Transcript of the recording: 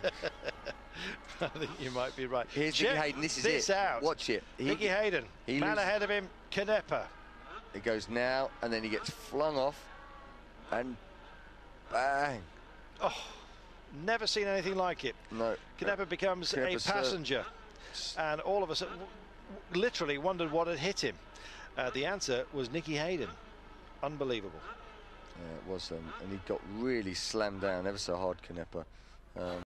I think you might be right. Here's Nicky Hayden. This is it. Out. Watch it. Nicky Hayden. Man ahead of him, Canepa. It goes now, and then he gets flung off, and bang. Oh, never seen anything like it. No. Canepa becomes a passenger, and all of us literally wondered what had hit him. The answer was Nicky Hayden. Unbelievable. Yeah, it was, and he got really slammed down ever so hard, Canepa.